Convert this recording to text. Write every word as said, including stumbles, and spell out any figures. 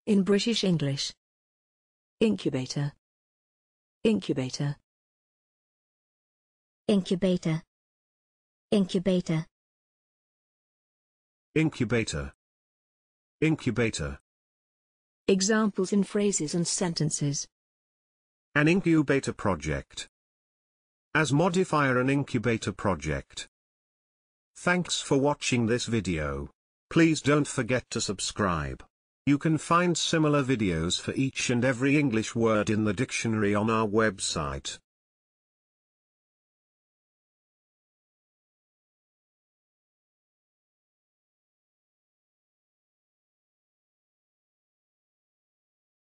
In British English. Incubator. Incubator. Incubator. Incubator. Incubator. Incubator. Examples in phrases and sentences. An incubator project. As modifier, an incubator project. Thanks for watching this video. Please don't forget to subscribe. You can find similar videos for each and every English word in the dictionary on our website.